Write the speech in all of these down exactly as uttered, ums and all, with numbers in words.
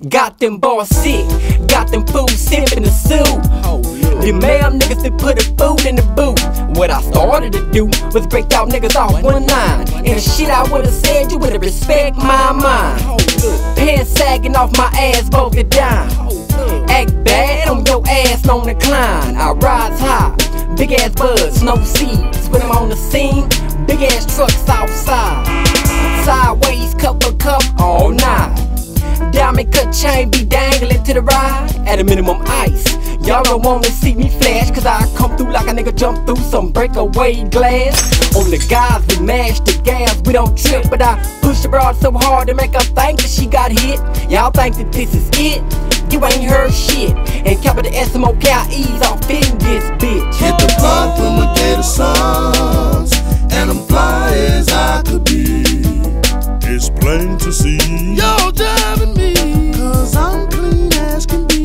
Got them bars sick, got them fools sipping the soup. The male niggas that put the food in the boot. What I started to do was break out niggas off one line. And shit I would've said, you would've respect my mind. Pants sagging off my ass, both the dime. Act bad on your ass on the climb. I rise high, big ass buds, no seeds. When I'm on the scene, big ass trucks outside. Sideways, cup for cup, all night. Diamond cut chain be dangling to the ride. At a minimum ice. Y'all don't wanna see me flash, cause I come through like a nigga jump through some breakaway glass. On the guys we mash the gas, we don't trip. But I push the broad so hard to make her think that she got hit. Y'all think that this is it? You ain't heard shit. And capital S M O K I E's off in this bitch. Hit the block with my Gator songs, and I'm fly as I could be. It's plain to see Yo driving me, cause I'm clean as can be.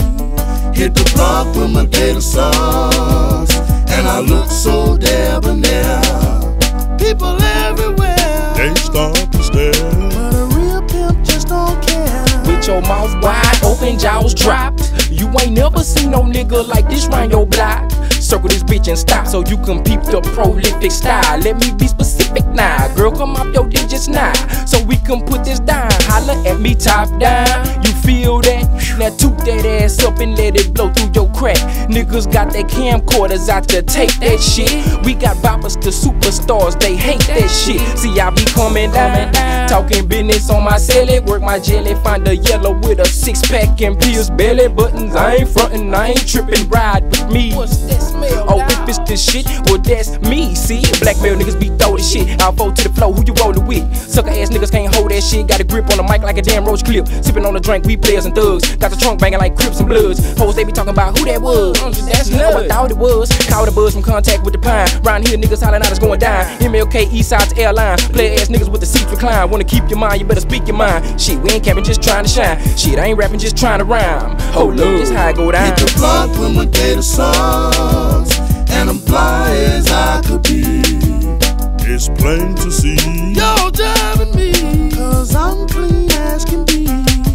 Hit the block with my Gator songs, and I look so debonair. People everywhere, they stop and stare, but a real pimp just don't care. With your mouth wide open, jaws dropped. You ain't never seen no nigga like this round your block. Circle this bitch and stop so you can peep the prolific style. Let me be specific now, girl, come off your digits now, so we can put this down. Holla at me top down, you feel that? Now toot that ass up and let it blow through your crack. Niggas got their camcorders out to take that shit. We got boppers to superstars, they hate that shit. See, I be coming down, talking business on my celly. Work my jelly, find a yellow with a six pack and pills belly buttons. I ain't frontin', I ain't trippin', ride with me. Oh, if it's this shit, well that's me, see? Blakmale niggas be throw the shit I'll fold to the flow, who you rollin' with? Sucker ass niggas can't hold that shit. Got a grip on the mic like a damn roach clip. Sippin' on the drink, we players and thugs. Got the trunk banging like Crips and Bloods. Hoes, they be talking about who that was. That's oh, I thought it was. Caught a buzz from contact with the pine. Round here niggas hollering out it's going down. M L K East Side's airline. Player ass niggas with the seats recline. Wanna keep your mind, you better speak your mind. Shit, we ain't capping, just trying to shine. Shit, I ain't rapping, just trying to rhyme. Hold up, just how I go down. Hit the block with my Gator songs, and I'm fly as I could be. it's plain to see Yo driving me, cause I'm clean as can be.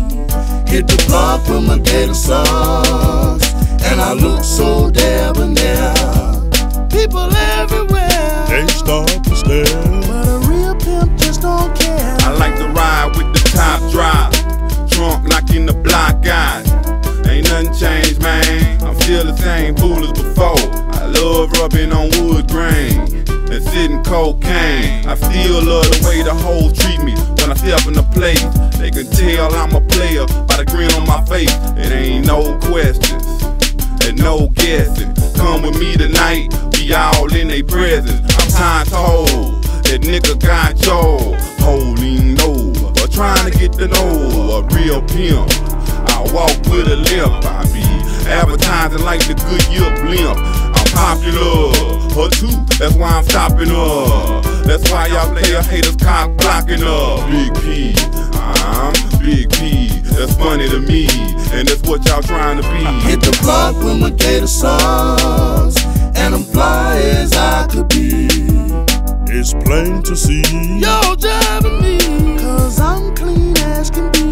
Hit the block with my Gator songs, and I look so debonair. People everywhere, they stop and stare, but a real pimp just don't care. I like to ride with the top drop, trunk knocking the block out. Ain't nothing changed, man, I'm still the same fool as before. I love rubbing on wood grain and sitting cocaine. I still love the way the hoes treat me when I step in the place. They can tell I'm a player by the grin on my face. It ain't no questions and no guessing. Come with me tonight, we all in they presence. I'm trying to hold that nigga got your holding over, but trying to get to know a real pimp. I walk with a limp, I be advertising like the Goodyear blimp. I'm popular, her too, that's why I'm stopping her. That's why y'all player haters cock blocking her. Big P, I'm Big P, that's funny to me, and that's what y'all trying to be. Hit the block with my Gator songs, and I'm fly as I could be. it's plain to see Yo driving me, cause I'm clean as can be.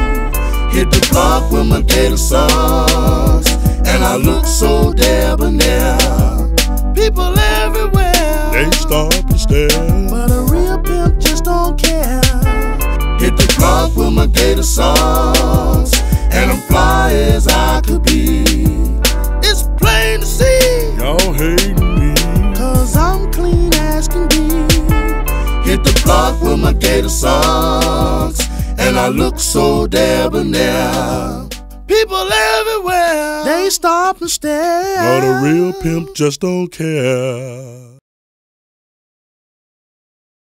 Hit the block with my Gator songs, and I look so debonair. People everywhere, they stop and stare, but a real pimp just don't care. Hit the block with my Gator songs, and I'm fly as I could be. It's plain to see y'all hating me, cause I'm clean as can be. Hit the block with my Gator songs, and I look so debonair. People everywhere, they stop and stare, but a real pimp just don't care.